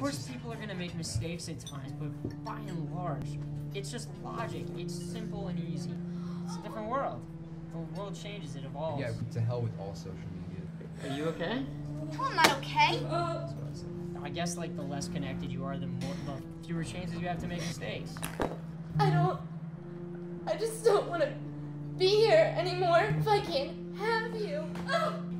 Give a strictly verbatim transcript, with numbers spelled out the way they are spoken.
course, just... people are gonna make mistakes at times, but by and large, it's just logic. It's simple and easy. It's a different world. The world changes, it evolves. Yeah, to hell with all social media. Are you okay? Oh, I'm not okay. Uh, I guess like the less connected you are, the more, the fewer chances you have to make mistakes. I don't. I just don't want to be here anymore if I can't have you. Oh.